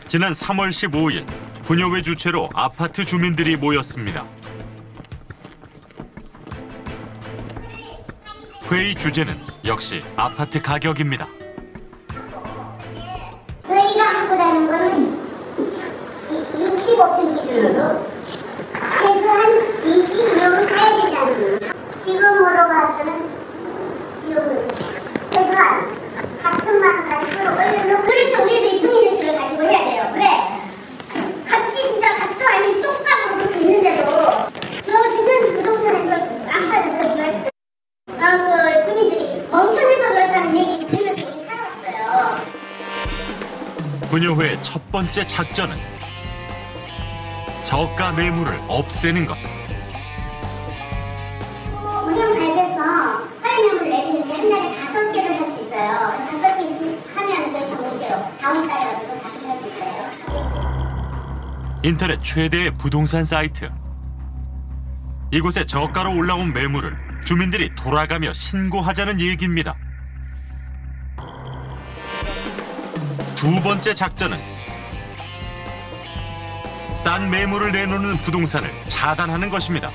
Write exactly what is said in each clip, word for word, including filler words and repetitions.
지난 삼월 십오일 분여회 주최로 아파트 주민들이 모였습니다. 회의 주제는 역시 아파트 가격입니다. 저희가 하고 다니는 거는 육십오 평 기준으로 최소한 이십 년은 해야 되잖아요. 지금으로 봐서는 지금 최소한 사천만 원까지 끌어올려놓고 그럴 때 우리들이 중위인식을 가지고 해야 돼요. 왜? 값이 진짜 값도 아닌 똥값으로 그렇게 있는데도 저 주변 부동산에서 안 받아서 비할 수도 그 주민들이 멍청해서 그렇다는 얘기 들으면서 우리 살아왔어요. 분여회의 첫 번째 작전은 저가 매물을 없애는 것. 운영 발표서 빨리 매물을 내리는데 한 달에 다섯 개를 할 수 있어요. 다섯 개씩 하면 그것이 오개요. 다음 달에 가지고 다시 할 수 있어요. 인터넷 최대의 부동산 사이트. 이곳에 저가로 올라온 매물을 주민들이 돌아가며 신고하자는 얘기입니다. 두 번째 작전은 싼 매물을 내놓는 부동산을 차단하는 것입니다.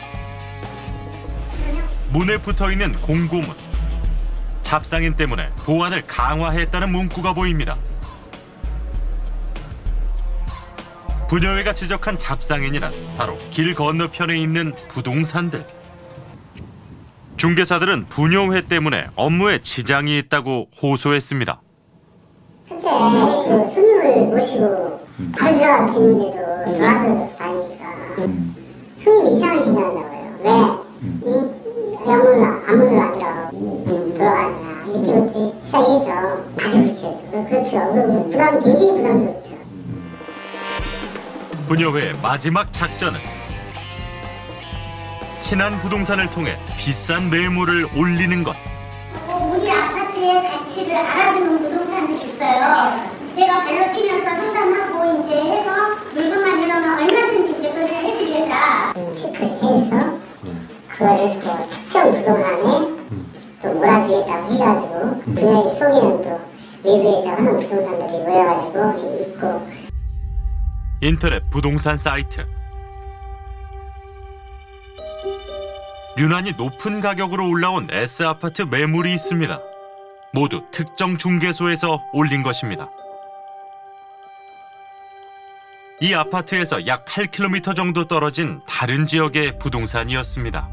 문에 붙어있는 공고문. 잡상인 때문에 보안을 강화했다는 문구가 보입니다. 분여회가 지적한 잡상인이란 바로 길 건너편에 있는 부동산들. 중개사들은 분여회 때문에 업무에 지장이 있다고 호소했습니다. 첫째, 그 손님을 모시고 다른 사람 있는데도 돌아서 다니니까 손님이 이상하게 생각한다고요. 왜? 이 영문을 아무도 안 들어 돌아가냐 이렇게 시작해서 아주 그렇죠. 그렇죠. 부담 굉장히 부담스럽죠. 분여회의 마지막 작전은 친한 부동산을 통해 비싼 매물을 올리는 것. 우리 아파트의 가치를 알아주는 부동산들이 있어요. 제가 발로 뛰면서 상담하고 이제 해서 물건만 이러면 얼마든지 이제 그걸 해드리겠다. 체크를 해서 그거를 또 특정 부동산에 또 몰아주겠다고 해가지고 분야의 속에는 또 외부에서 하는 부동산들이 모여가지고 있고. 인터넷 부동산 사이트. 유난히 높은 가격으로 올라온 S아파트 매물이 있습니다. 모두 특정 중개소에서 올린 것입니다. 이 아파트에서 약 팔 킬로미터 정도 떨어진 다른 지역의 부동산이었습니다.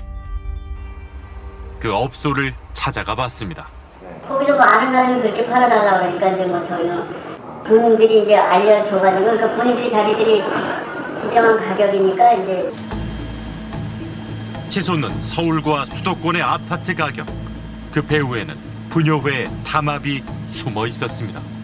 그 업소를 찾아가 봤습니다. 거기서 뭐 아는 사람이 그렇게 팔아달라고 그러니까 이제 뭐 저희는 본인들이 이제 알려줘가지고 그러니까 본인들이 자기들이 지정한 가격이니까 이제. 치솟는 서울과 수도권의 아파트 가격. 그 배후에는 분여회의 담합이 숨어 있었습니다.